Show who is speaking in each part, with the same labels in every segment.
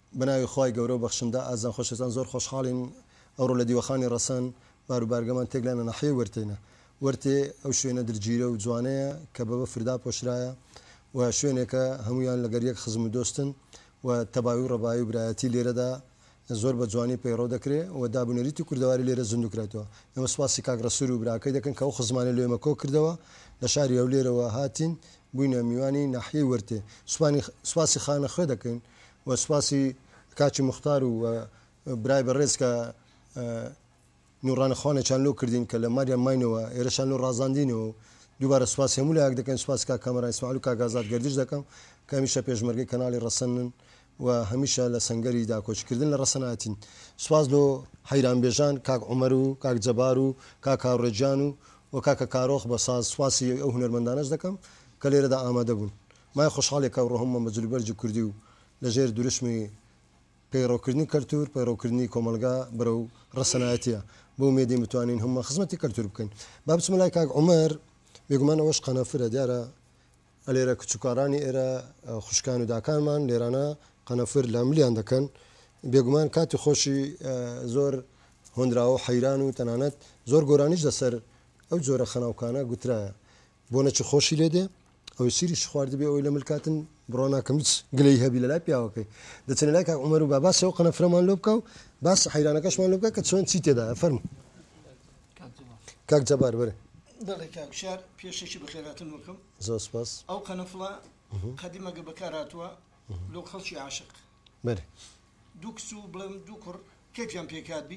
Speaker 1: بناوی خی گەورە و بەخشندا ئازان خۆشتان زۆر خۆشحاڵین ئەوڕۆ لە دیوەخانی ڕەسەن باروبارگەمان تێک لە نەحیە وەرتێنە وەرتێ ئەو شوێنە درگیرە و جوانەیە کە بەبە فردا پۆشرایە و شوێنێکە هەمویان لەگەر یەک خزم و دۆستن و تەباوی و ڕەبایی و برایەتی لێرەدا زۆر بە جوانی پەیڕۆ دەکرێت و دابوونەریتی کوردەواری لێرە زیندوکرێتەوە. ئێمە سپاسی کاک ڕەسوور و براکەی دەکەن کە ئەو خزمانە لێمە کۆ کردەوە لە شاری ئەو لێرەوە هاتین بووینە میوانی ناحیەی وەرتێ. سوپاسی خانەخوێ دەکەین و سوپاسی کاچی مختار و برای بەڕێز کە نوڕانەخوانێکیان لۆ کردین کە لە ماریان ماینەوە ئێرەشان لۆ ڕازاندینەوە دووبارە سوپاسی هەموو لایەک دەکەن. سوپاس کا کامەرای ئیسماعیل و کاگازات گەردش دەکەم کە هەمیشە پێشمەرگەی کەناڵی ڕەسەنن و هەمیشە لە سەنگەری داکۆچکردن لە ڕەسەناتین. سوپاس لۆ حەیرانبێژان کاک عومەر و کاک جەبار و کاک هاوڕێجان و کاکە کارۆخ بە ساز سوپاسی ئەو هونەرمەندانەش دەکەم کە لێرەدا ئامادە بوون. مای خۆشحاڵێک کە ڕۆهەممە بە جلوبەرجی کوردی و لەژێر دوورشمی پەیڕۆکردنی کەلتور پەیڕۆکردنی کۆمەلگا بەرەو ڕەسەنایەتیە بۆ مێدی متوانین هەموو خزمەتی کەلتور بکەین. با بچمە لای کاک عومەر بێگومان ئەوەش قەنەفرە دیارە ئەلێرە کچوکارانی ئێرە خوشکان و داکانمان لێرانە قەنەفر لە ملیان دەکەن بێگومان کاتی خۆشی زۆر هۆندراوە حەیران و تەنانەت زۆر گۆرانیش لەسەر ئەو جۆرە خەناوکانە گوترایە بۆ نەچی خۆشی لێدێ ئەوی سیریش خواردبێ ئەوی لە ملکاتن بڕۆ ناکەم هیچ گلەی هەبی لە لای پیاوەکەی دەچێنە لای کاک عومەر و با باسی ئەو قەنەفرەمان لۆ بکە و باس حەیرانەکەشمان لۆ بکە کە چۆن چی تێدایە فەرموو کاک جەبار بەرێ.
Speaker 2: دەڵێ کاک شار پێشێکی بەخێراتن وەکەم
Speaker 1: زۆر سپاس.
Speaker 2: ئەو قەنەفڵە قەدیمەگە بەکارهاتووە لەو خەڵکی عاشق
Speaker 1: بەرێ
Speaker 2: دوو کچ و بڵێم دوو کوڕ کێکیان پێکاتبی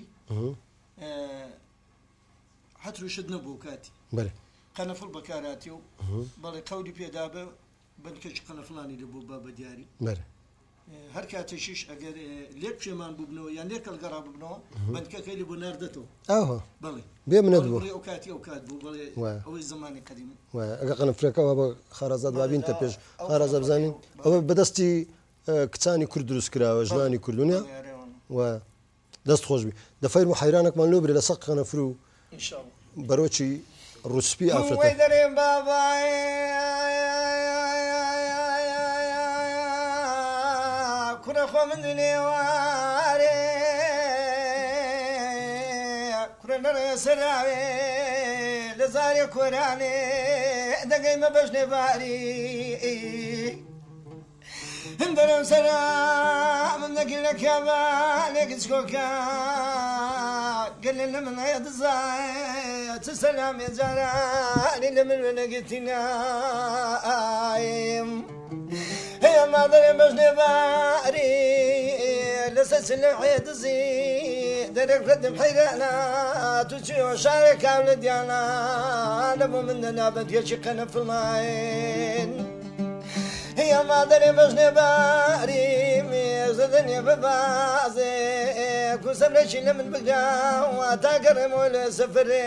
Speaker 2: هەتروشت نەبوو کاتی
Speaker 1: بەرێ
Speaker 2: قەنەفڵ بەکارهاتی و بەڵێ قەولی پێدا بە بنکەش قەنەفڵانی لەبوو بە دیاری
Speaker 1: بەرێ
Speaker 2: هەر کاتێکیش ئەگەر لێک پێمان بووبنەوە یان لێک هەڵگەڕا ببنەوە بنکەکەی لە بۆ ناردێتەوە
Speaker 1: ئەوە
Speaker 2: بڵێ
Speaker 1: بێ منەت بوو
Speaker 2: ئەو کاتی ئەو کات بوو بڵێ ئەوەی زمانی قەدیم
Speaker 1: ئەگە قەنەفرەکەەوە بە خارازات بابینتە پێش خارازە بزانین ئەوە بەدەستی کچانی کورد دروست کراوە ژنانی کوردونیە و دەست خۆشبی دەفەیر و حەیرانێکمان لۆ برێ لە سەق قەنەفر و بەرۆکی ڕوسپی ئافرەتە
Speaker 2: خۆ من نێوارێ کوڕە نەڕێ سەراوێ لە زارێ کۆرانێ دەگەیمە بەش نێباری هەندەرم سەرا من نەگیر لە کێبانێکی چکۆکە گەلێ لە من هەیە دزایە چ سەلامێ جارانی لە من وێنەگرتینایم هەیە مادەرێ بەش نێباری لەسەر سلەحێ دزی دەرەکردم حەیرانە تو چیوە شارێک کاو لە دیانە لە بۆ من دەنابەت یەکی قەنەفڵماین هەیە مادەرێ بەش نێباری مێزەدەنێ بەبازێ کوسەرێکی لە من بگاوە تا گەڕێمەوە لە سەفرێ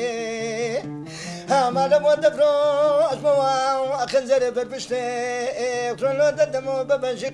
Speaker 2: هەما لەمۆ دەفرۆشمەوە ئەخەنجەرێ بەرپشتێ کرۆنۆ دەدەمەوە بە بەنجی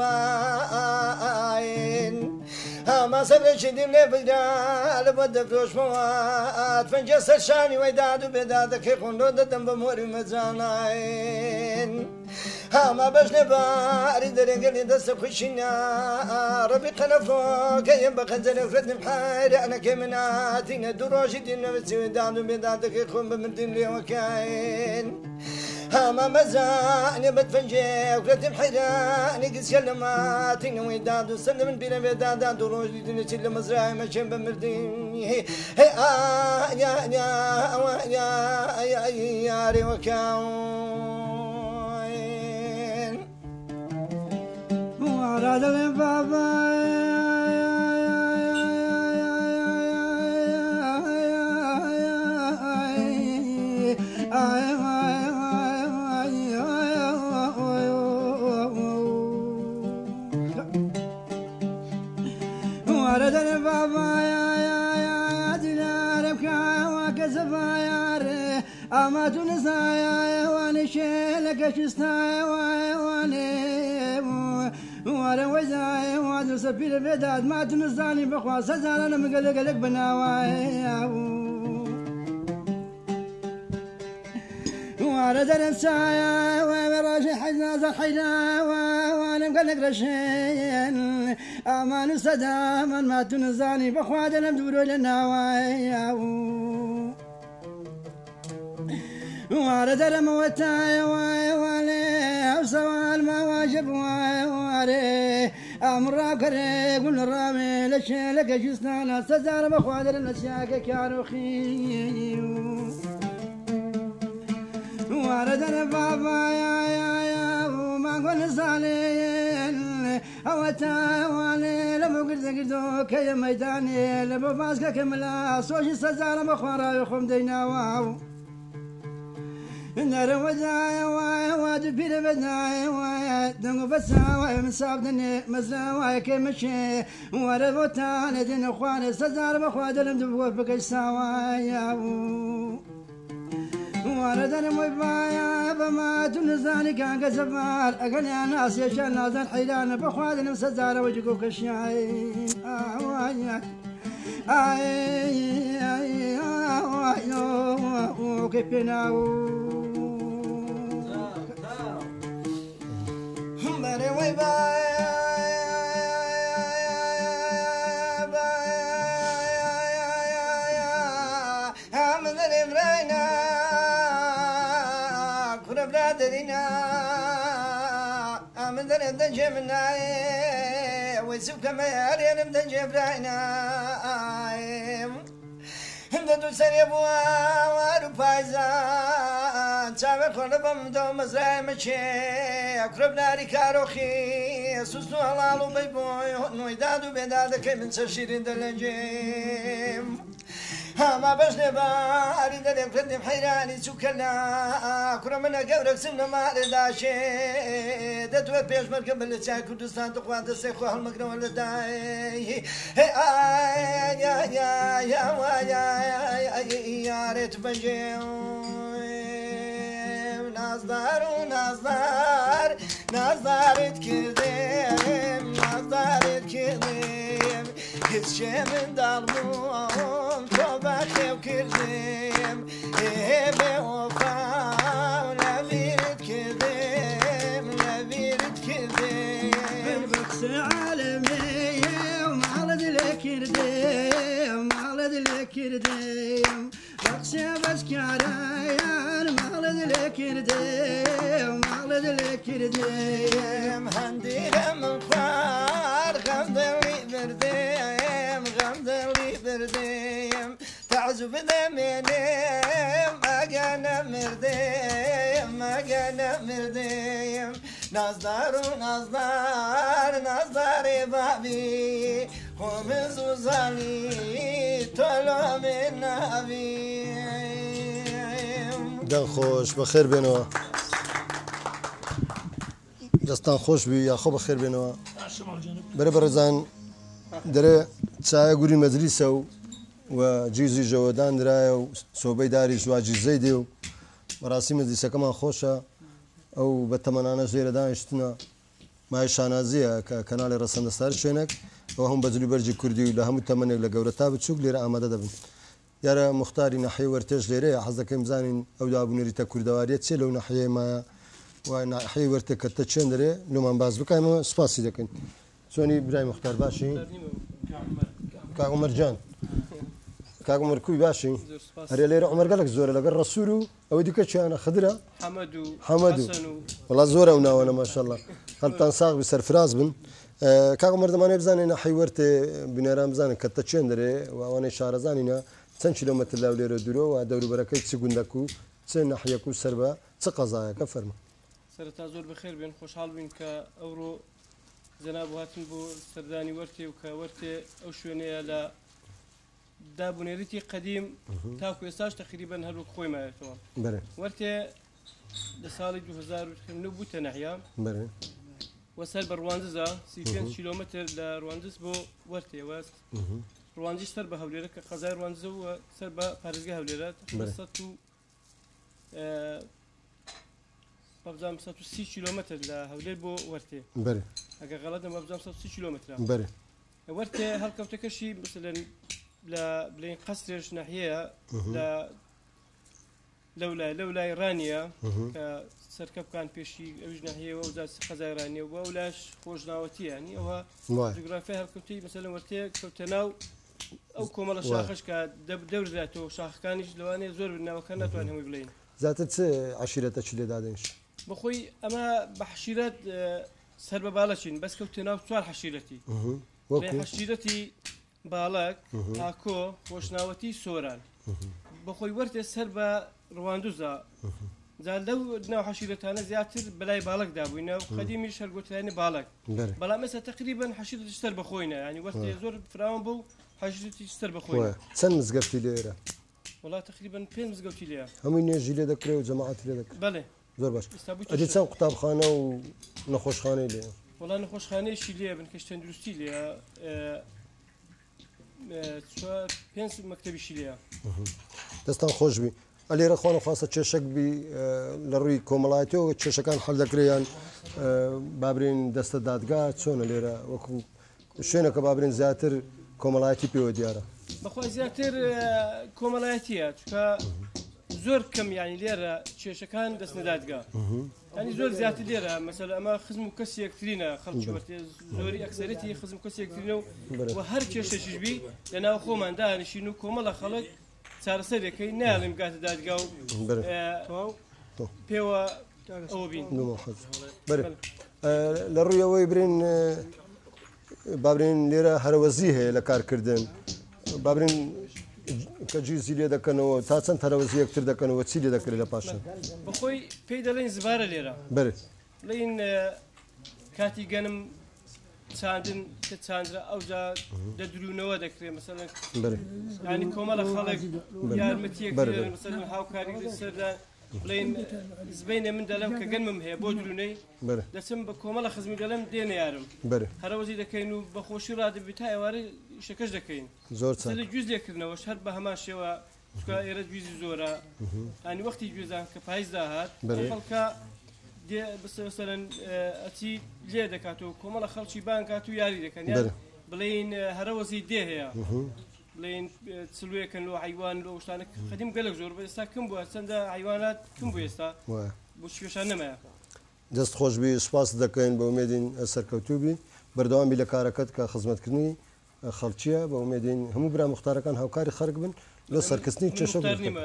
Speaker 2: قەنەفڵاین هەما سەرێکی دیم لێ بگرا لەبۆ دەفرۆشمەوە فەنجە سەر شانی وەی داد و بێدادەکەی خۆندۆ دەدەم بە مۆری مەجاناین هەما بەش نێباری دەرێگەلی دەستە خوشینە ڕەبی قەنەفۆکەیم بە خەنجەرێ فردم حەیرانەکەی مناتینە دوو ڕۆژی دینەوەچی داد و بێدادەکەی خۆم بمردیم لێوەکەین هەما مەزانێ بەدفەنجێ فرەتم حەیرانی گچکە لە ماتینەوەی داد و سەر لە من بیرە بێدادا دوو ڕۆژی دینەچی لە مەزرای مەچێن بمردیم یارێوەکەم
Speaker 3: دەڵێن بابا دەڵێن بابا دینارە بکەوە کە زەبایارێ ئاماتو نزایەوانێشێ لە گەشتایەوانێ وارە وەزایە وادر سەپیرە بێداد مات نزانی بەخوا سەزانە لە مگەلەگەلێک بناوایە وارد الانسايا وراشي حجنا زر حينا وانا مقلق رشين امان صدام ما تنزاني بخواد نمدورو للنوايا وارد الموتايا والي وسوال ما واجب واري امر كري قول الرامي لش لك جسنا تزار بخواد الاشياء كاروخي وارد البابا يا وما قول صالين اوتا والي لما قلت قلتو كي ميداني لما باسكا كملا سوشي سزار بخوارا يخم دينا واو نار وجاي واد بير بداي واد دنگو بسا من صابني مزلا واي كمشي ورا بوتا ندين خوان سزار بخواد لمدبو بكش سوايا ورا دنا مبايا بما تنزاني كان كسفار اغني انا اسيشان نازل حيلان بخواد سزار وجهو كشاي اي كيفناو
Speaker 2: مري وي باي من الامرينا كنا بلادنا من الدنجمنا ويسوك ما يارين الدنجبرانا هندو سريبوا وارو بايزان تابع خلبم دو مزرعي مچه اقرب ناري كاروخي سوسو حلالو بيبوي نويدادو بيدادك من سرشيرين دلنجيم ما باش نباري دلم قدم حيراني سوكلا كرمنا قبرك سنة ما رداشي دتوه بيش مركب اللي تشاي كردستان تقوان تسيخو هالمقرم اللي داي يا ريت بنجيم نازدار ونازدار نازدار تكردم نازدار تكردم هیچ چه من دارم تو بخیب کردم به وفا نبیرت کردم نبیرت کردم
Speaker 3: بکس عالمی مالد لکردم مالد لکردم بکس بسکارایان مالد لکردم مالد لکردم
Speaker 2: هندیرم خوار غمدلی بردم غمدلی بردم تعزب دمینم اگانا مردم اگانا مردم نازدار و نازدار نازدار بابی خمز و زالی طلو من نبیم
Speaker 1: دن خوش بخیر بینوا دستان خوش بی یا خوب بخیر بینوا بره برزان دره چای گوری مجلس و جیزی جودان درای و صوبی داری شو جیزی دیو مراسم مجلس کمان خوشا او بتمنانه زیر دانشتنا ما شانازیه که کانال رسانه سر شونک و هم بزلی برجی کردی و هم تمنه لگورتا بچوک لیر آماده دبن یارا مختاری نحیه ورتش لیره حزک امزانین او دابونری تا کردواریت چه لو نحیه ما و نحیه ورت کت چندره لو من باز بکایم سپاسی دکن سونی ابراهیم مختار باشی کاغ عمر جان كاغ عمر كوي باشي هري لير عمر قال لك زوره لقى الرسول او ديك انا خضره حمدو والله زوره وانا ما شاء الله خلطان صاغ بسر فراز بن كاغ عمر زمان بزاني انا حيورت بن رمضان كتشندري وانا شارزانينا 10 كيلومتر لاوليرو دورو ودور بركه سكوندكو ناحيكو سربا قضايا كفرما
Speaker 4: سرتا زور بخير بين خوشحال بين كاورو جناب هاتن بو سرداني ورتي وكورتي او شونيه لا دابونيرتي قديم تاكو استاش تقريبا هلو خوي ما تو
Speaker 1: بله
Speaker 4: ورتي لسالي 2000 نبوت نحيا
Speaker 1: بله
Speaker 4: وصل برواندزا 60 كيلومتر لرواندز بو ورتي واس رواندز سر بهوليرك قزاي رواندز وسر بارزغه هوليرات وصلتو مبزام 60 كيلومتر لهولير بو ورتي
Speaker 1: بله
Speaker 4: اگه غلط مبزام 60 كيلومتر
Speaker 1: بله
Speaker 4: ورتي هل كوتكشي مثلا لا بلين قصرش ناحيه لا لەولای ڕانیە کە سەرکەبکان پێشی ئەوش ناهەیەوە و خەزای ڕانیە و بە ولاش خۆشناوەتیانی ئەوە جوگرافی هەرکەوتی مەسەلەن وەرتەیە کەوتە ناو ئەو کۆمەڵە شاخش کە دەورزاتەوە شاخەکانیش لەوانەیە زۆر بناوەکە ناتوانین هەمووی بڵین
Speaker 1: زیاتر چ عشیرەتە چ لێ دادەنیش
Speaker 4: بەخۆی ئەمە بە حشیرەت سەر بە باڵەچین بەس کەوتە ناو چوار حشیرەتی حشیرەتی باڵک ئاکۆ خۆشناوەتی سۆران بەخۆی وەرتێ سەر بە ڕواندوزە جا لەو ناو حشیرەتانە زیاتر بەلای باڵکدا بووینە و قەدیمی شەرگوتیانی باڵک بەڵام ئێستا تقریبان حشیرەتی سەر بەخۆینە ینی وەرتێ زۆر فراوان بوو حشیرەتی سەر بەخۆی
Speaker 1: چەند مزگەفتی لێرە
Speaker 4: وڵات تقریبان 5 مزگەوتی لێە
Speaker 1: هەمووی نوێژی لێ دەکرێت و جەماعەت لێ دەکرێت
Speaker 4: بەڵێ
Speaker 1: زۆر باش ئەدی چەند قوتابخانە و نەخۆشخانەی لێ
Speaker 4: وڵات نەخۆشخانەیەشی لێ بن کەش تەندروستی لێە 5 مەکتەبیشی لێە
Speaker 1: دەستان خۆش بی ئەلێرە خۆنە خواستە کێشەک بی لە ڕووی کۆمەڵایەتەوە کێشەکان هەڵ دەکرێیان بابرین دەستە دادگا چۆنە لێرە وەکو شوێنەکە بابرین زیاتر کۆمەڵایەتی پێوە دیارە
Speaker 4: بەخوای زیاتر کۆمەڵایەتیە چکە زۆر کەم ینی لێرە کێشەکان دەستنە دادگا ینی زۆر زیاتر لێرە مەسەل ئەمە خزم و کەسی یەکترینە خەڵکی وەرتێ زۆری ئەکسەرەتی خزم و کەسی یەکترینە و هەر کێشەشیش بی لەناو خۆمان دانیشین و کۆمەڵە خەڵک چارەسەرێکەکەی ناڵیم گاتە دادگا و پێوە ئەوە بین
Speaker 1: لە ڕوویەوەی برین بابرین لێرە هەرەوەزی هەیە لە کارکردن بابرین کە جیزی لێ دەکەنەوە تا چەند هەرەوەزی یەکتر دەکەنەوە چی لێ دەکرێت لە پاشن
Speaker 4: بەخۆی پێی دەڵێن زبارە لێرە لەین کاتی گەنم چاندن کە چاندرا ئەوجا دەدرونەوە دەکرێت مەسەلەن ینی کۆمەڵە خەڵک یارمەتیەک مەسەلەن هاوکاری لەسەردا بڵین زبینێ من دەڵێم کە گەنمم هەیە بۆ درونەی دەچم بە کۆمەڵە خزمی دەڵێم دێنە یارم هەرەوەزی دەکەین و بە خۆشی ڕادەبی تا ئێوارە شەکەش دەکەین
Speaker 1: زۆر
Speaker 4: لە گوێز لێکردنەوەش هەر بە هەمان شێوە ئێرە گوێزی زۆرە ئەنی وەختی گوێزان کە پاییز داهات خەڵکە بەسەرەن ئەچی لێ دەکاتەوە کۆمەڵە خەڵکی بانکات و یاری دەکەن بڵین هەرەوەزی دێ هەیە بڵین چلوەکەن لە حیوان لە شتانە خەدیم گەلک زۆر بە ئێستا کەم بووە چەندە حیوانات کەم بوو ئێستا بۆ شوێشان نەمایە
Speaker 1: دەست خۆشبی سوپاس دەکەین بە ئومێدین سەرکەوتوبی بەردەوامی لە کارەکەت کە خزمەتکردنی خەڵکیە بە ئومێدین هەموو برا مختارەکان هاوکاری خەرک بن لە سەرکەستنی کێشە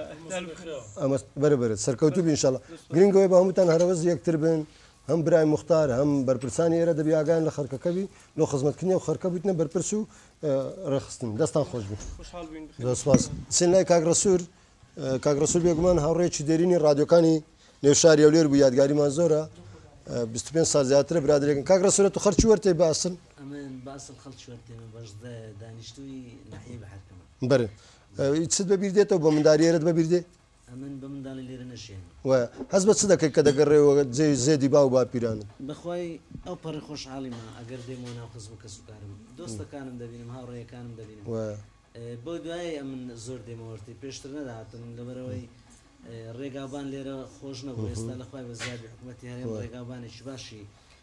Speaker 1: ئەمە بەرەبرێت سەرکەوتوبی ئینشاءڵڵا گرنگەوەی بە هەمووتان هەرەوەز یەکتر بن هەم برای مختار هەم بەرپرسانی ئێرە دەبی ئاگان لە خەرکەکەبی لۆ خزمەتکردنی و خەرکە بوویتنە بەرپرس و ڕێخستن دەستان خۆش بن سپاس سین لای کاگڕەسوور بێگومان هاوڕێکی دێرینی ڕادیۆکانی نێوشاری ئەولێر بوو یادگاریمان زۆرە 25 سال زیاترە برادێکن کاگڕەسوورە تو خەرچی وەرتێ باسن
Speaker 5: باسن خەڵکی وەرتێ بەش دانیشتووی ناحیەی بەحەکەمە
Speaker 1: بەرێ چت بەبیر دێتەوە بۆ منداریێرت بەبیر دێ
Speaker 5: ئەمن بە منداڵی لێرە نەشێن
Speaker 1: هەز بە چ دەکەی کە دەگەڕێەوە زێدی با و باپیرانت
Speaker 5: بەخوای ئەو پەڕی خۆشحاڵیمە ئەگەر دێمەوە ناو خزم و کەسوکارم دۆستەکانم دەبینم هاوڕێیەکانم دەبینم بۆ دوایە ئەمن زۆر دێمەوەرتی پێشتر نەداهاتن لەبەرەوەی ڕێگابان لێرە خۆش نەبوو ئێستا لەخوای بە زیادی حکوومەتی هەرێم ڕێگابانێکی باشی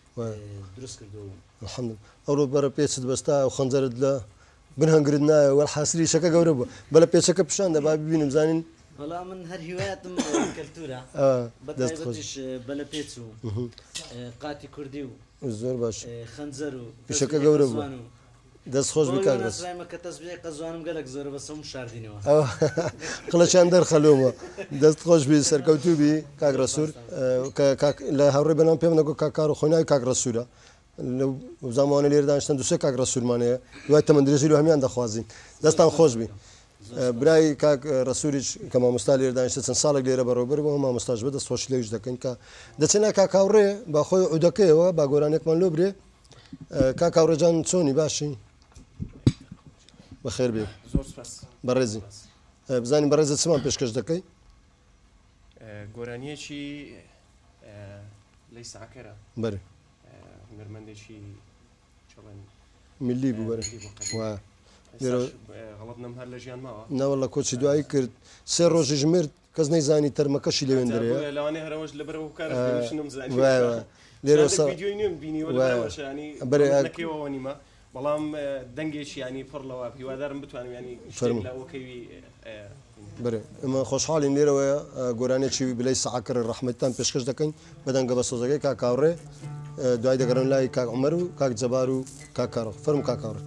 Speaker 5: دروست کردو
Speaker 1: الحەمد ئەوڕۆ بەرە پێچت بەستا و خەنجەرت لە بنهەنگرت نایە وەرحاسری شەکە گەورە بووە بەلە پێچەکە پیشان دەبا ببینم زانین
Speaker 5: بەڵام من هەر هیوایەتم کەلتورە بەتایبەتیش بەلە پێچ و قاتی کوردی و
Speaker 1: زۆر باش
Speaker 5: خەنجەر و
Speaker 1: پیشەکە گەورە بوو دەست خۆش بکات
Speaker 5: کە تەسبیح قەزوانم گەلک زۆرە بەسەم شاردینەوە
Speaker 1: قڵەچیان دەرخەلومە دەست خۆش بی سەرکەوتوبی کاگڕەسوور لە هاوڕێ بەنام پێم نەگۆ کاکار و خۆناوی کاگڕەسوورە لە زمانە لێرە دانیشتن دوسێ کاگڕەسوورمانەیە دوای تەمەندرێژی و هەمیان دەخوازین دەستان خۆش بی برای کاک ڕسووریش کە مامۆستا لێرە دانیشتە چەند ساڵێک لێرە بەڕۆبەر بۆ مامۆستاش بەدەست خۆش لێویش دەکەین کە دەچێنە کاکاوڕێ با خۆی عودەکەیەوە با گۆرانێکمان لۆ برێ کاکاوڕێجان چۆنی باشی بەخێر بێ بەڕێزی بزانین بەڕێزە چمان پێشکەش دەکەی
Speaker 6: گۆرانیەکی لی ساکەرە
Speaker 1: بەرێ
Speaker 6: هونەرمەندێکی
Speaker 1: میلی بوو بەرێ
Speaker 6: غەڵەت نەم هەر لە ژیان ماوە
Speaker 1: ناوە لە کۆچی دوایی کرد سێ ڕۆژی ژمرد کەس نەیزانی تەرمەکەشی لەوێن دەرەیە
Speaker 6: لەوانەیە هەرەوەش لەبەر و
Speaker 1: لێرە
Speaker 6: بینیوە
Speaker 1: بەرێ
Speaker 6: نیمە بەڵام دەنگێکی ینی پڕ لەوە هیوادارم بتوانم ینی لە ئەوکەوی
Speaker 1: بەێ ئمە خۆشحاڵین لێرەوەیە گۆرانێکی بلەی سعکر ڕەحمەتتان پێشکەش دەکەین بەدەنگە بە سۆزەکەی کاکاوڕێ دوای دەگەڕن لای کاک عومەر و کاک جەبار و کاکاڕ فەرم کاکاوڕێ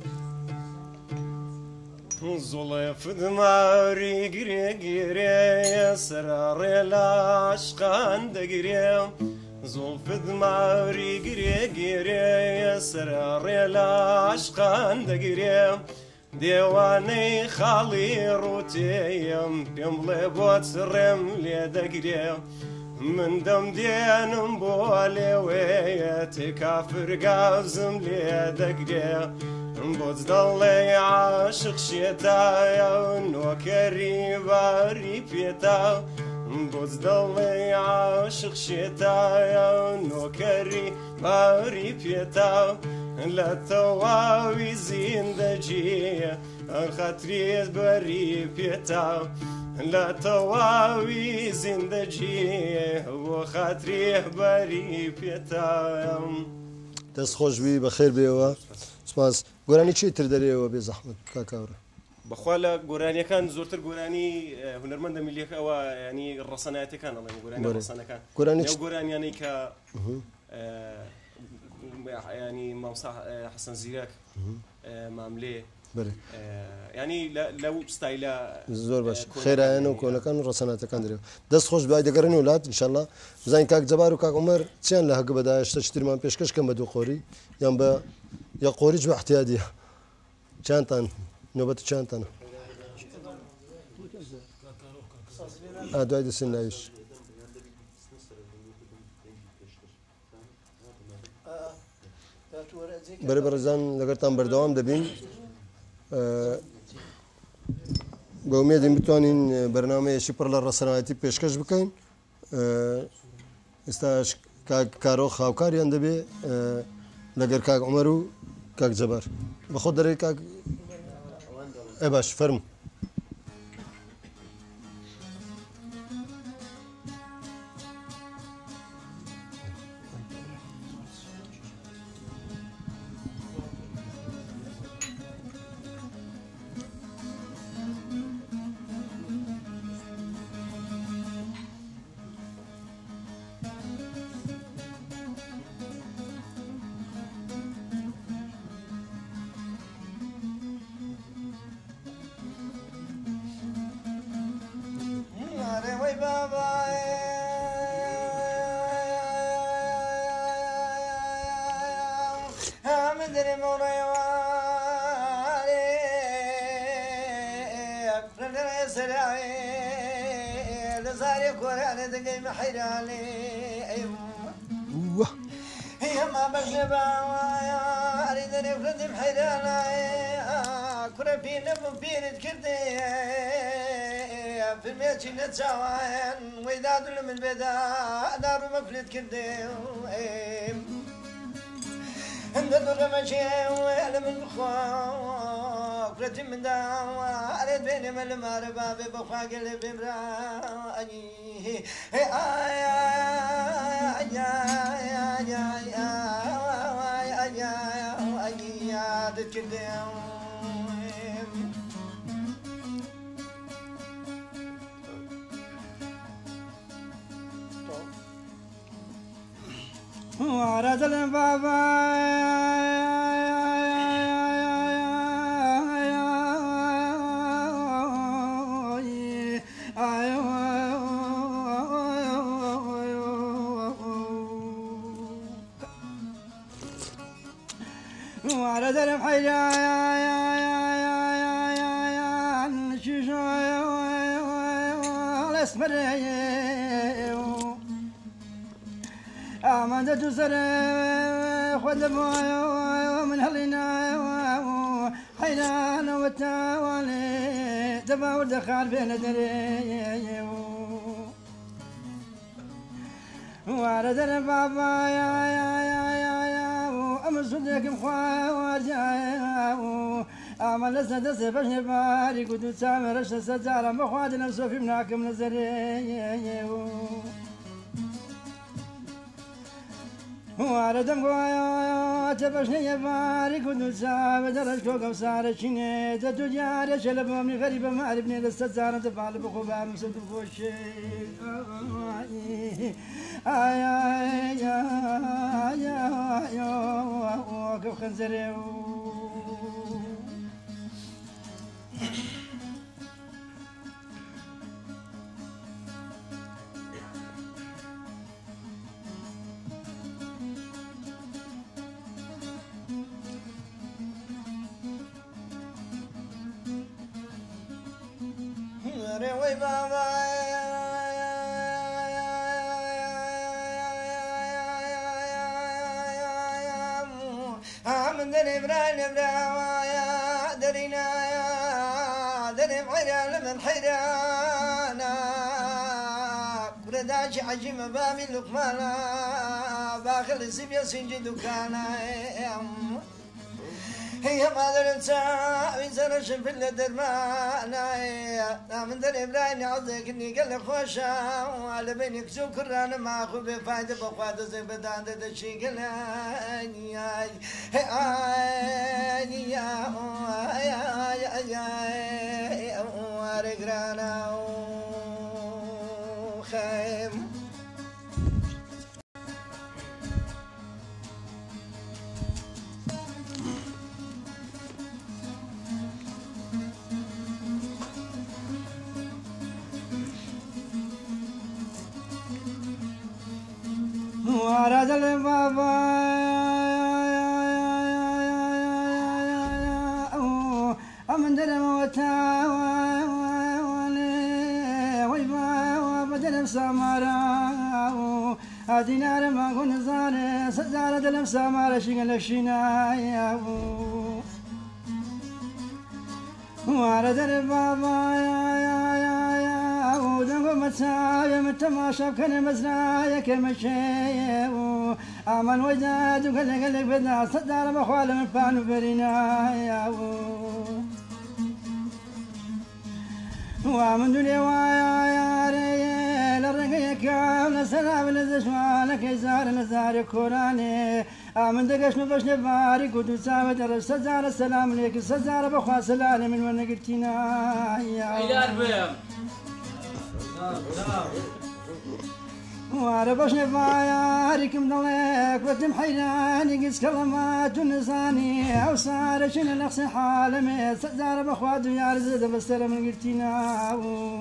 Speaker 6: زۆڵێ فدماری گرێگیرێ سەراڕێ لە عاشقان دەگرێ زۆڵ فدماری گرێگیرێ سەراڕێ لە عاشقان دەگرێ دێوانەی خاڵی ڕوتێم پێم بڵێ بۆت ڕێم لێ دەگرێ من دەم دێنم بۆ لێوەیە تێکافرگازم لێ دەگرێ بۆت دەڵێ عاشق شێتایە نۆکەری باری پێتا بۆت دەڵێ عاشق شێتایە نۆکەری باری پێتا لە تەواوی زیندەجیە خەتریت بەری پێتا لە تەواوی زیندەجیە بۆ خەتریە بەری پێتا
Speaker 1: دەست خۆشبی بەخێر بێەوە سپاس گۆرانی چی تر دەرێەوە بێ زەحمەت کاکاوڕێ
Speaker 6: بەخوا لە گۆرانیەکان زۆرتر گۆرانی هونەرمەندە میلیەکەوە ینی ڕەسەنایەتەکان ئەڵێن گۆرانی ڕەسەنەکان گۆرانیانی کە ینی مامۆستا حەسەن زیرەک ماملێ ینی لەو ستایلە
Speaker 1: زۆر باش خێرایەنە و کۆنەکان و ڕەسەناتەکان دەرێت دەست خۆش دوای دەگەڕێن وڵات ئینشاءالله بزانین کاک جەبار و کاک عومەر چیان لە هەگە بەدایە شتە چترمان پێشکەشکەم بە دوو قۆری یان بە یا قۆریچ بە احتیادیە چیانتان نۆبەت چیانتانە دوای دەسێن ناویش بەرە بەڕێزان لەگەرتان بەردەوام دەبین بە ئومێدین بتوانین بەرنامەیەکی پڕ لە ڕەسەنایەتی پێشکەش بکەین ئێستا کارۆ خاوکاریان دەبێ لەگەر کاک عومەر و کاک جەبار بەخۆ دەرێ کاک باش فەرم
Speaker 2: نتجاوان ويداد من بدا دار مفلت كده عند دور ماشي ولا من خوا قلت من دا اريد بيني من المعرفه ببخا قلبي برا اني
Speaker 3: ورد البابا ورد من تسر خذ من هلنا حيران وتوالي تباور دخل بين دري ورد البابا يا أمسودك مخوار أمل سدس بشر باري كنت سامر السجارة مخواد نفسه في مناكم نزري واردم قويا تبشني بارك ودوسا بدرج كوكب صار شيني تجاري شلب من غريبة ما عرفني لستزارة تفعل بخبار مسد بوشي آي آي آي آي آي كيف خنزري
Speaker 2: وي بابا من دري بران براوايا درينا دري عيال من حيرانا برداش عجيم بابي لقمانا باخل سيبيا سنجي دكانا هي ما درنسا ويزرش في الدرمانا من دري براين عضك اني قال خوشا وعلى بينك سكران ما اخو بفايدة بخوات زي بدان تشي قال اني اي اي اي ورقرانا وخيم
Speaker 3: واراد البابا أمن درم وتا ويبا بدل سامارا دينار ما كن زار سزار دلم سامارا شغل شينا وارد البابا ودنقو متسايا متماشى كان مزرايا كمشي أمن وجداد وقلق بدنا صدار بخوال من فانو برينا ومن دنيا ويا ريال الرقيك ونسلام لزشوالك يزار نزار كوراني من دقش نفش نبارك وتساوي درب سزار السلام عليك سزار بخوا سلالي من وانا قلتنا
Speaker 7: إلى أربعة
Speaker 3: واربش نفايارك مضليك وتم حيراني قس كلمات ونصاني أو صار شن الأخص حالمي سزار بخوات ويار زد بستر من قلتنا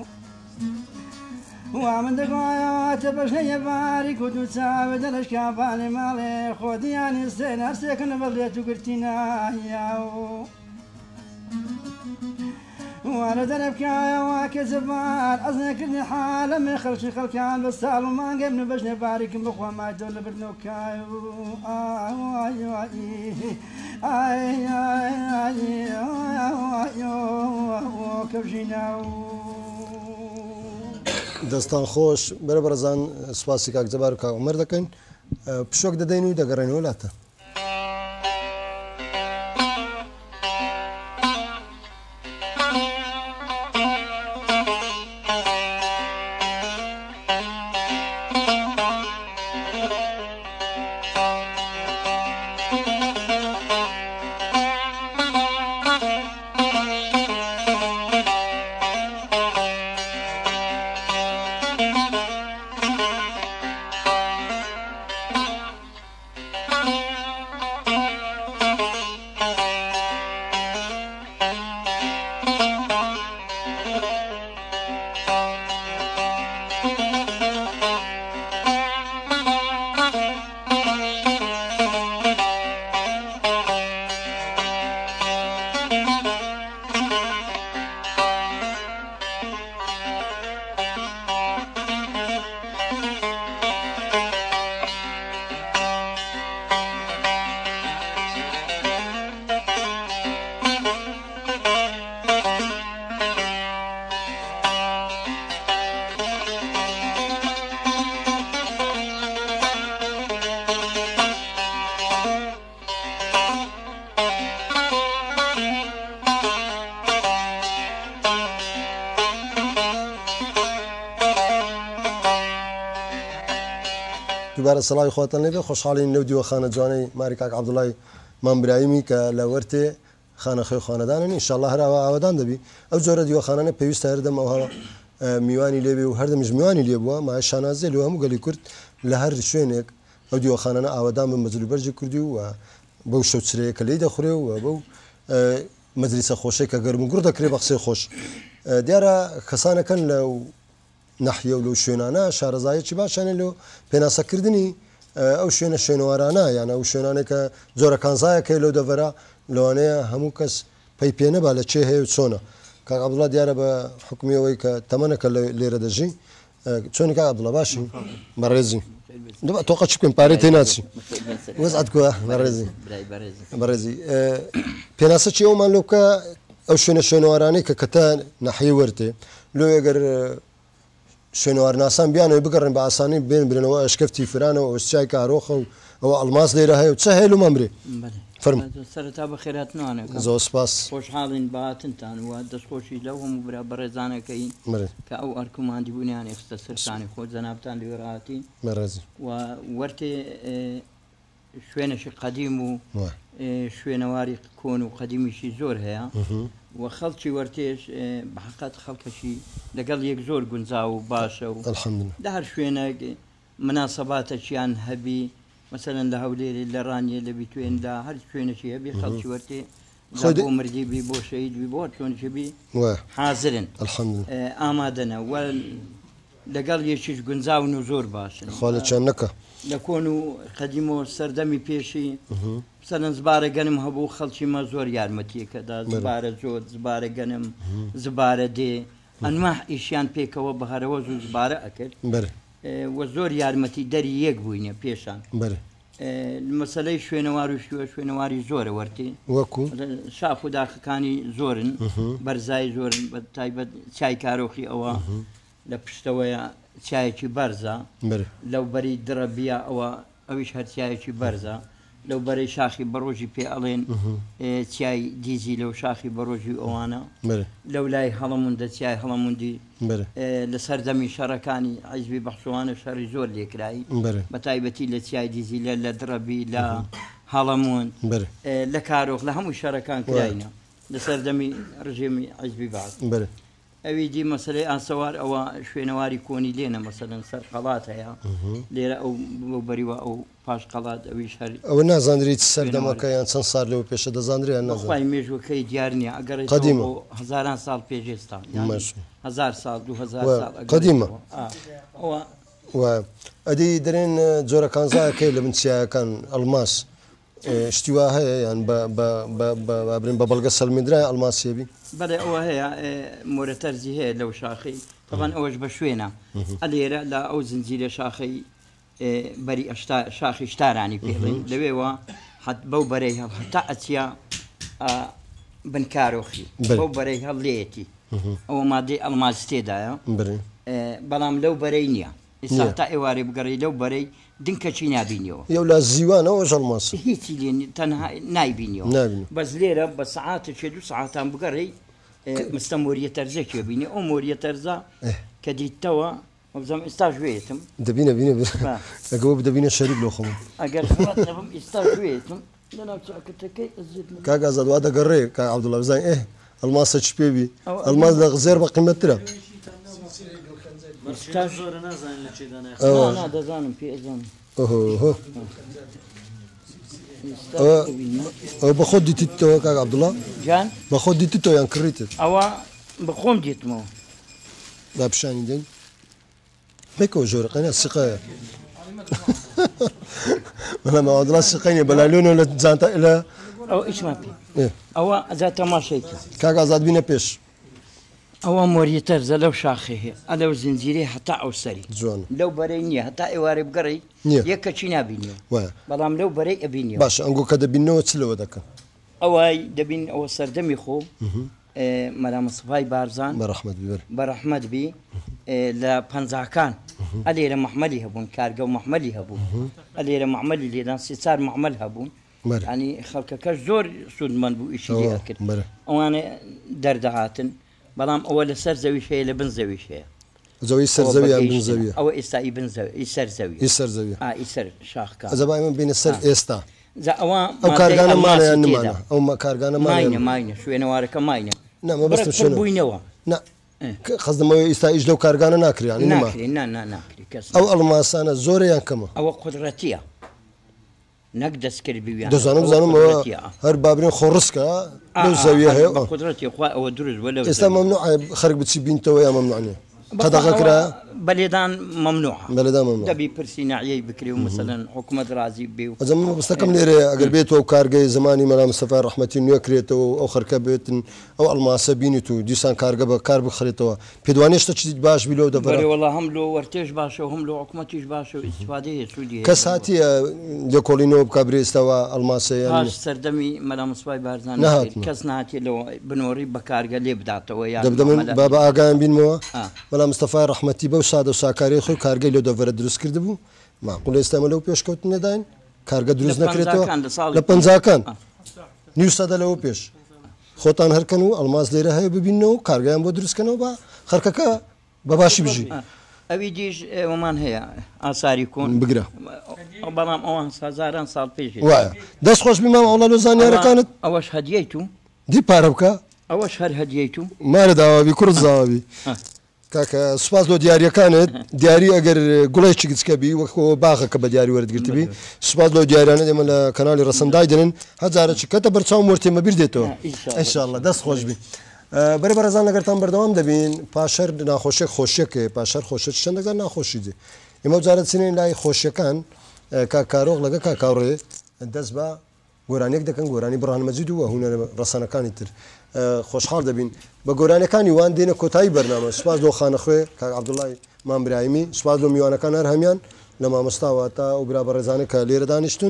Speaker 3: ومن دقايا تبشني يبارك وتساوي درش كافاني مالي خودي يعني السين أرسيك نبليت وقلتنا ياو وانا دربك يا واكزبار أزنك اللي حالة من خلشي خلكان بالسال وما قبل بشني بارك بخوا ما يدول برنوكايو آي آي آي آي كبجيناو
Speaker 1: دەستان خۆش بەرە بەرەزان سوپاسی کاک جەبار و کاک عومەر دەکەین پشۆک دەدەین و دەگەڕێنەوە وڵاتە دووبارە سەڵاوی خۆتان لێبێ خۆشحاڵین لەو دیوەخانە جوانەی ماری کاک عەبدوڵای مامبرایمی کە لە وەرتێ خانەخوێ خانەدانن ئینشاءالله هەراوە ئاوادان دەبی ئەو جۆرە دیوەخانانە پێویستە هەردەم ئەوها میوانی لێبێ و هەردەمیش میوانی لێ بووە مای شانازێ لێ هەموو گەلی کورد لە هەر شوێنێک ئەو دیوەخانانە ئاوادان بن مەجلوی بەرجی کوردی و بەو شەوچرەیە کە لێی دەخورێ و بەو مەجلیسە خۆشەی کە گەرم و گوڕ دەکرێ بە قسەی خۆش دیارە کەسانەکەن لەو نەحیە و لەو شوێنانە شارەزایەکی باشانێ لەو پێناسەکردنی ئەو شوێنە شوێنەوارانە یان ئەو شوێنانێک کە جۆرەکانزایەکەی لەو دەڤەرە لەوانەیە هەموو کەس پەی پێنەبا لە چێ هەیە و چۆنە کاک عەبدوڵا دیارە بە حکمیەوەی کە تەمەنەکە لێرە دەژی چۆنی کاک عەبدوڵا باشی بەڕێزی تۆقە چ بکەین پارەی تێ ناچی وەزعەت کووە بەڕێزی پێناسە چی ئەومان لەوکە ئەو شوێنە شوێنەوارانەی کە کەتە نەحیە وەرتێ لۆ ئەگەر شوێنەوارناسان بیانەوە بگەڕن بە ئاسانی بێن برنەوە ئەشکەفتی فرانەوە ئۆستچای کارۆخە و ئەوە ئەڵماس لێرە هەیە و چه هەیە لومەمرێ
Speaker 8: سەرەتا بە خێراتنوانە
Speaker 1: زۆر سپاس
Speaker 8: خۆشحاڵین بەهاتنتان وە دەستخۆشی لەو هەموو برا بەڕێزانەکەین کە ئەو ئەرکماندی بوونیان ئێستا سەرسانی خۆ جەنابتان لێرەهاتین و وەرتێ شوێنەشی قەدیم و شوێنەواری کۆن و قەدیمیشی زۆر هەیە و خەڵکی وەرتێش بەحقیقەت خەڵکەشی لەگەڵ یەک زۆر گونجاو و باشە و لە هەر شوێنە مناسەباتەکیان هەبی مثلەن لە هەولێری لە ڕانیە لە بیتوێن لە هەر شوێنێکی هەبی خەڵکی وەرتێ بۆ مردیبی بۆ شەهیدبی بۆ چۆنشبی حازرن ئامادەنە و لەگەڵ یەکیش گونجاون و زۆر باشن
Speaker 1: خۆ لە چەند نەکە
Speaker 8: لە کۆن و قەدیمەوە سەردەمی پێشی سەرەن زبارە گەنم هەبوو خەڵکی مە زۆر یارمەتیەکەدا زبارە زۆر زبارە گەنم زبارە دێ ئەنواع ئیشیان پێکەوە بەهارەوە زوو زبارە ئەکرد وە زۆر یارمەتی دەری یەک بووینە پێشان مەسەلەی شوێنەوار و شوێنەواری زۆرە وەرتی
Speaker 1: وەکو
Speaker 8: شاف و داخەکانی زۆرن بەرزای زۆرن بە تایبەت چای کارۆخی ئەوە لە پشتەوەیە چایەکی بەرزە لەو بەری درەبیە ئەوە ئەویش هەرچایەکی بەرزە لەو بەرەی شاخی بەڕۆژی پێ ئەڵێن چای دیزی لەو شاخی بەڕۆژی ئەوانە لەو لای هەڵەموندە چای هەڵەموندی لە سەردەمی شەڕەکانی حیزبی بەخشوانە شەڕی زۆر لێکرایی بە تایبەتی لە چای دیزی لە درەبی لە هەڵەموند لە کارۆخ لە هەموو شەڕەکان کراینە لە سەردەمی ڕژێمی حیزبی باز ئەوی دی مەسلەی ئاسەوار ئەوە شوێنەواری کۆنی لێنە مەسەلەن سەر قەڵات هەیە لێرە ئەو بەریوە ئەو پاش قەڵات ئەویش هەر
Speaker 1: ئەوە نازانریت سەردەمەکە یان چەند ساڵ لەوە پێشە دەزانریان
Speaker 8: نەخوای مێژوەکەی دیار نییە ئەگەر هەزاران ساڵ پێشێستا 1000 ساڵ 2000 ساڵ
Speaker 1: قەدیمە ئەدی دەرێن جۆرەکانزایەکەی لە بنچیایەکان ئەڵماس شتیوا هەیە یان بابرین بە بەڵگە سەلمیدرای ئەڵماسیێبی
Speaker 8: بەڵێ ئەوە هەیە مۆرە تەرزی هەیە لەو شاخی طبعاً ئەوەش بە شوێنە ئەلێرە لە ئەو زنجیرە شاخی بەری شاخی شتارانی پێڵین لەوێەوە بەو بەرەی هەڵ هەتا ئەچیا بنکارۆخی بەو بەرەی هەڵلێتی ئەوە مادەی ئەڵماس تێدایە بەڵام لەو بەرەی نییە ئێستا تا ئێوارێ بگەڕی لەو بەرەی دنکەچی نابینیەوە
Speaker 1: یو لە زیوانەوە ژەڵماس
Speaker 8: هیچی لێ تەنها نایبینیەوە بەس لێرە بە سعاتێ 2 سعاتان بگەڕی مستە مۆریە تەرزێکی بینی ئەو مۆریە تەرزە کە دیتەوە بزەم ئێستا ژوێتم
Speaker 1: دەبینە بینە ئەگەوە بدەبینە شەریک لۆ خەم
Speaker 8: ئەگەر نەبم ئێستا ژوێتم لەناو چاکەتەکەی
Speaker 1: کاک ئازاد وا دەگەڕێ کاک عەبدوڵڵا بزانین ئەلماسە چ پێوی ئەلماس لە زێر بە قیمەتترە
Speaker 8: دەزانم پێزانم
Speaker 1: ئەو بە خۆت دیتیتەوە کاک عەبدوڵڵا
Speaker 8: جان
Speaker 1: بە خۆت دیتیتەوە یان کڕیتت
Speaker 8: ئەوە بە خۆم دیتمەوە
Speaker 1: با پیشانی دێن بێکەوە ژۆرەقەنە سقەیە بەڵام عەبدوڵڵا سقەینە بەلالۆنەوە لە جانتا لە
Speaker 8: ئەو ئیچمان پێ ئەوە ئەجا تەماشەیکە
Speaker 1: کاک ئازاد بینە پێش
Speaker 8: ئەوە مۆریە تەرزە لەو شاخی هەیە ئەلەو زنجیرەی هەتا ئەو سەری لەو بەرەی نییە هەتا ئێوارێ بگەڕی یەکەچی نابینیەوە بەڵام لەو بەرەی ئەبینیەوە
Speaker 1: باش ئەنگۆ کە دەبینەوە چ لەوە دەکەن
Speaker 8: ئەوای دەبین ئەوە سەردەمی خۆ مەرامەسفای بارزان بەڕەحمەت بی لە پەنجاکان ئەلێرە مەحمەلی هەبوون کارگە و مەحمەلی هەبوو ئەلێرە مەحمەلی لێدان 3-4 مەحمەل هەبوون ینی خەڵکەکەش زۆر سوودمەند بوو ئیشی لێ ئەکرد ئەوانە دەردەهاتن بەڵام ئەوە لەسەر زەویش هەیە لە بن زەویش هەیە
Speaker 1: زەوی سەر زەوی یان بن زەویە
Speaker 8: ئەوە ئێستا ئیبن ئیسەر زەوی
Speaker 1: ئیسەر زەوی
Speaker 8: ئیسەر شاخکە
Speaker 1: ئەزەبا ئێمە بینە سەر ئێستا
Speaker 8: ئەوە
Speaker 1: ئەو کارگانە مانەیان نمانە ئەو کارگانە
Speaker 8: ماینە ماینە شوێنەوارەکە ماینە
Speaker 1: نامە بەستم شوێنە
Speaker 8: بووینەوە
Speaker 1: خەزمەوەی ئیستا ئیش لەو کارگانە ناکریان
Speaker 8: ناکری کەس
Speaker 1: ئەو ئەڵماسانە زۆرەیان کەمە
Speaker 8: ئەوە قودرەتیە نەک دەستکرد بیان
Speaker 1: دەزانم زانمەوە هەر بابرین خۆڕسکە لەو زەویە هەیە
Speaker 8: قودرەتی خوا ئەوە دروست بە لەو
Speaker 1: ئێستا مەمنوع خەرک بچی بینتەوە یا مەمنوعنیە قەدەغەکرا
Speaker 8: بەلێدان مەمنوع
Speaker 1: بەلێدان مەمنوع
Speaker 8: دەبی پرسی ناحیەی بکری و مەسەلەن حکوومەت رازی بێ و
Speaker 1: ئەزەم بەستەکەم لێرە ئەگەر بێتەوە کارگەی زمانی مەلا مستەفا ڕەحمەتی نوێ کرێتەوە ئەو خەرکە بێتن ئەو ئەڵماسە بینیت و دیسان کارگە بە کار بخڕێتەوە پێدوانێشتە چیت باش بی لەو دەبەرێ
Speaker 8: وەڵا هەم لۆ وەرتێش باشە و هەم لۆ حکوومەتیش باشە و ئیسفادەیە سوودی
Speaker 1: کەس هاتیە لێکۆڵینەوە بکا برێستەوە ئەڵماسەیە
Speaker 8: پاش سەردەمی مەلا مستەفای بارزان کەس نهاتێ لەوە بنۆڕی بە کارگە لێ بداتەوە یان
Speaker 1: بابا ئاگایان بینمەوە مەلا مستەفای ڕەحمەتی بەو سادە و ساکاری خۆی کارگەی لەو دەڤەرە دروست کرد بوو معقول ئێستامە لەو پێشکەوتن نەداین کارگە دروست نەکرێتەوە لە پەنجاکان نیو سەدە لەوە پێش خۆتان هەرکەن و ئەڵماس لێرە هەیە ببینەوە کارگەیان بۆ دروستکەنەوە بە خەرکەکە بەباشی بژی
Speaker 8: ئەوی دیش ئێوەمان هەیە ئاساری کۆن
Speaker 1: بگرە
Speaker 8: بەڵام ئەوان هزاران ساڵ پێش
Speaker 1: وایە دەست خۆش بیمام ئەوڵە لە زانیارەکانت
Speaker 8: ئەوەش هەدیەیت و
Speaker 1: دی پارە بکە
Speaker 8: ئەوەش هەر هەدیەیت و
Speaker 1: مارە داوابی کورد زاوابی کاکە سوپاس بۆ دیاریەکانت دیاری ئەگەر گوڵێکی گچکە بی وەکەوە باخەکە بە دیاری وەرگرتبی سوپاس بۆ دیارانە دێمە لە کەناڵی ڕەسەندای دێنن هەزارە کەتە بەرچاو وەرتێمە بیر دێتەوە ئینشاءالله دەست خۆش بی بەرە بەرەزان لەگەرتان بەردەوام دەبین پاشەر ناخۆشیێک خۆشیەکە پاشەر خۆشە چەندەگەر ناخۆشی دێ ئێمە جارە چینێن لای خۆشیەکان کاکارۆغ لەگە کاکاوڕێ دەست بە گۆرانێک دەکەن گۆرانی بڕانمەجید و هوونە ڕەسەنەکانی تر خۆشحاڵ دەبین بە گۆرانەکانی وان دێنە کۆتایی بەرنامە سوپاس بۆ خانەخوێ کاک عەبدوڵڵای مامبرایمی سوپاس بۆ میوانەکان هەر هەمیان لە مامۆستاوە تا ئەو برا بەڕێزانە کە لێرە دانیشتون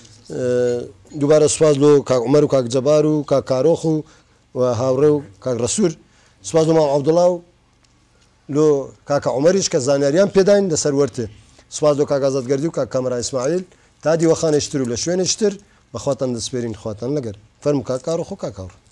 Speaker 1: دووبارە سوپاس بۆ کاک عومەر و کاک جەبار و کاک کارۆخ و هاوڕێ و کاک ڕەسوور سوپاس بۆ مام عەبدوڵڵا و لۆ کاکە عومەریش کە زانیاریان پێداین لەسەر وەرتێ سوپاس بۆ کاک ئازادگەردی و کاک کامەرا ئیسماعیل تا دیوەخانێشتر و لە شوێنێشتر بەخواتان دەسپێرین خواتان لەگەر فەرمو کاک کارۆخ و کاک هاوڕێ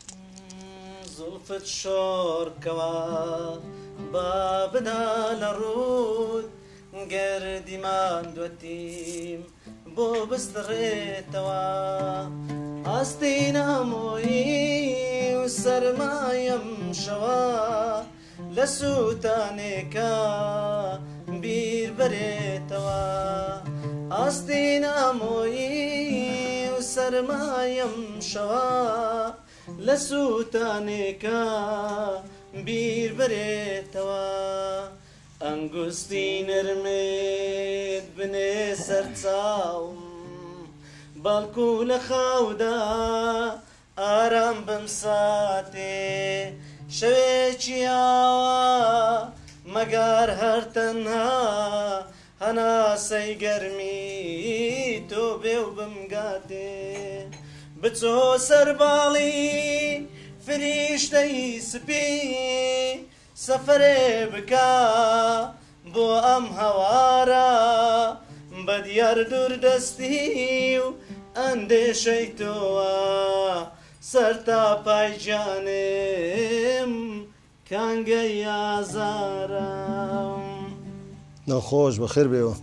Speaker 5: زولفت شۆڕکەوە با بنا لە ڕوود گەردیمان دوەتیم بۆ بستڕێتەوە ئاستین هەمووی و سەرمایم شەوە لە سووتانێکە بیر بەرێتەوە ئاستین هەمووی و سەرمایم شەوە لە سووتانێکە بیر بەرێتەوە ئەنگوستی نەرمێت بنێ سەر چاوم باڵکو لە خاودا ئارام بم ساتێ شەوێکی ئاوا مەگار هەر تەنها هەناسەی گەرمی تۆ بێ و بمگاتێ بچۆ سەرباڵی فریشتەی سپی سەفرێ بکە بۆ ئەم هەوارە بە دیار دووردەستی و ئەندێشەی تۆوە سەر تا پای جانێم کانگەی ئازارم
Speaker 1: نەخۆش بەخێر بێەوە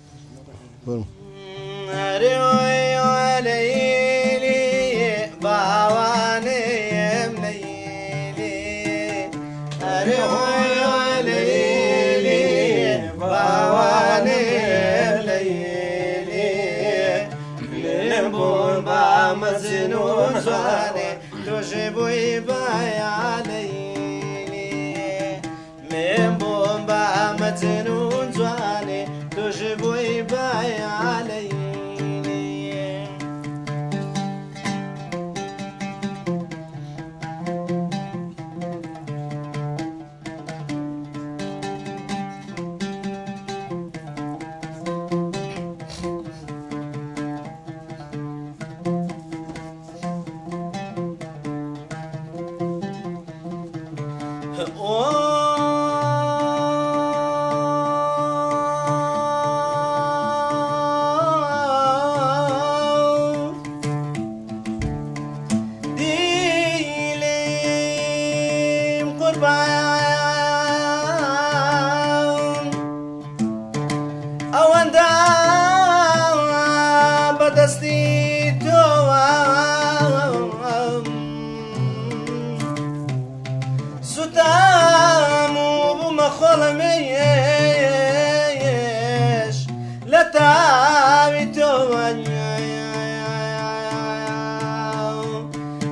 Speaker 2: باوانێم لەیلی ئەرێ لەیلی باوانێم لەیلی لێم بوون با مەزنون جوانێ تۆژێ بووی بایا لەیلی لێم بوون با مەزنون جوانێ تۆژێ بووی بایا لەیلی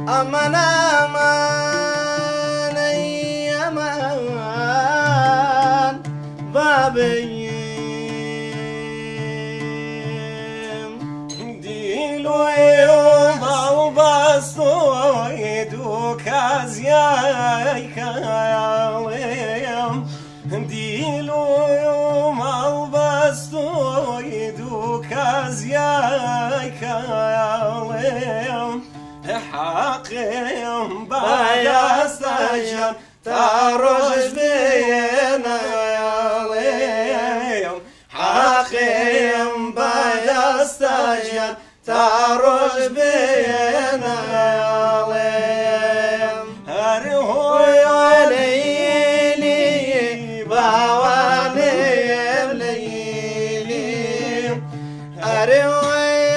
Speaker 2: أمان أمان أمان بابي ديلو يوم أو بسو يدو كازياي كاويم ديلو يوم أو بسو يدو كازياي كاويم حقيم بايستجن تروج بينا ياليم حقيم بايستجن تروج بينا ياليم هرهو ياليلي باواني ليلي هرهو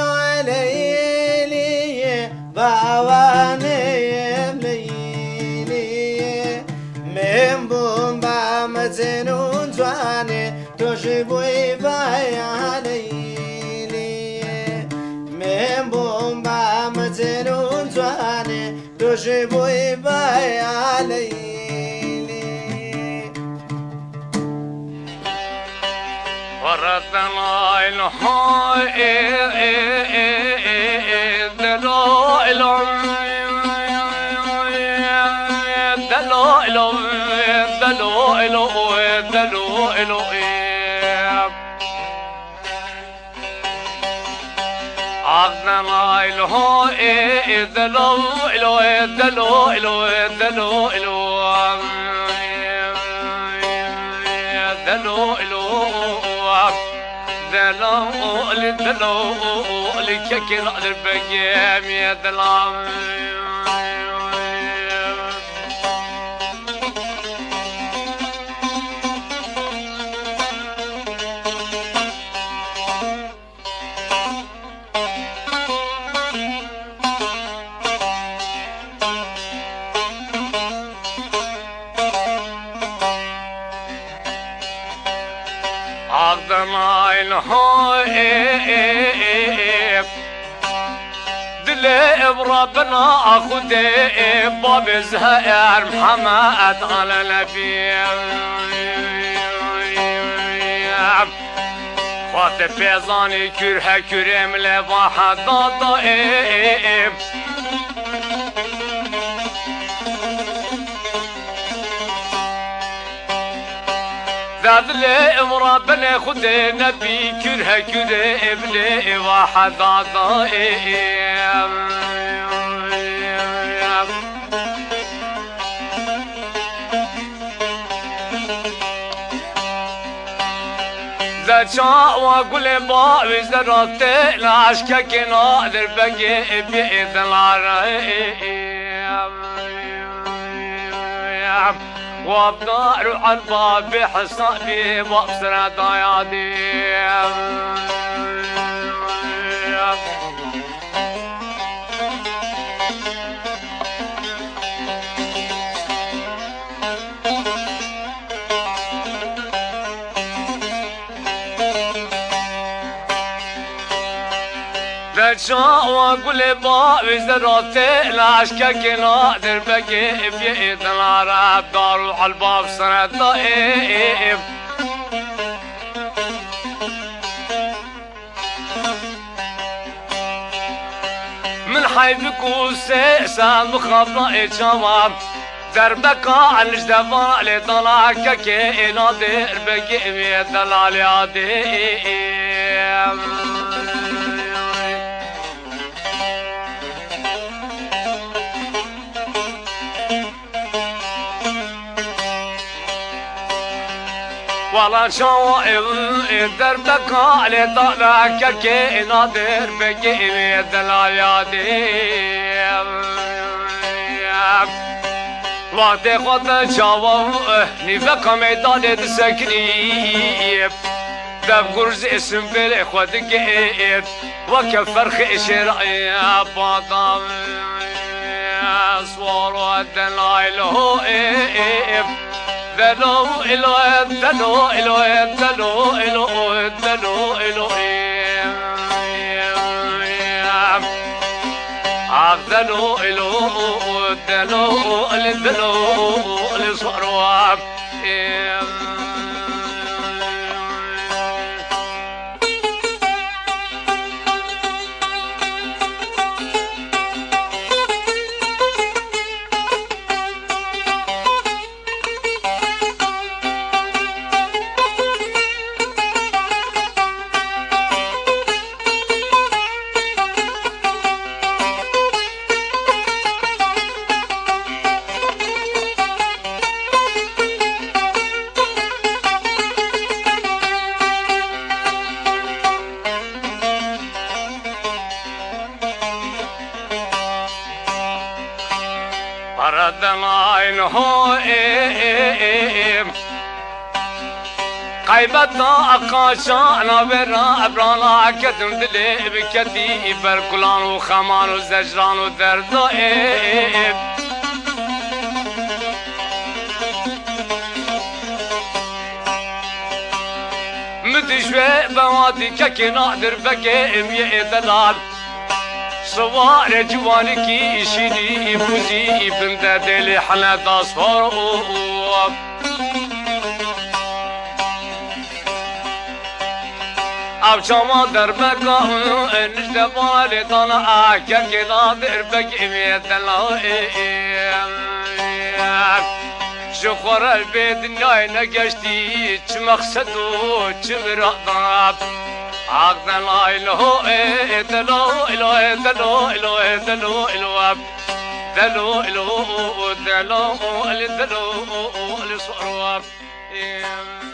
Speaker 2: زنون جوانه توش بوی بایا لیلی من بوم با زنون جوانه توش بوی بایا لیلی
Speaker 9: وردنا الهاي دلائل ربنا أخذ باب الزهر محمد على نبي خاطب بيزاني كره كريم لواحد ضائب ذات لي ربنا خذ نبي كره كريم لواحد ضائب شاء وقول باوي زرت العشق كنادر بقي بيد العرايم وابدار عن باب حسابي وابصر ضيادي شاء وقول باوي زرت العشق كنادر بقي بيد العرب داروا على الباب صرت ضائب من حيفك وسيسان مخبط شواب دربك عن الجدفال طلعك كي نادر بقي بيد العليادي والله شوائب دربك على طلعك كي نادر بقي بيد العيادي وقت خد شوائب نفك ميدان تسكني دب قرز اسم بلي خد قيد وكفر خيش رأي باطام صور ودلائل هو دلو إلو دلو إلو دلو إلو دلو إلو دلو إلو دلو دلو لصرواب قيبتنا أقاشانا برا أبرانا كدم دلي بكتي بركلان وخمان وزجران ودردائب مدشوي بوادي ككي نادر بكي امي دلال صوار جوانكي شيني بوزي بنت دلي حنا تصفر اب شما در بکا نجد بالي طلع ككي نادر بكي امي دلال شخور البيت ناي نقشتي چ مقصد و چ مراد عقدن لا إله إلا الله إله دلو إله دلو إله دلو إله دلو دلو دلو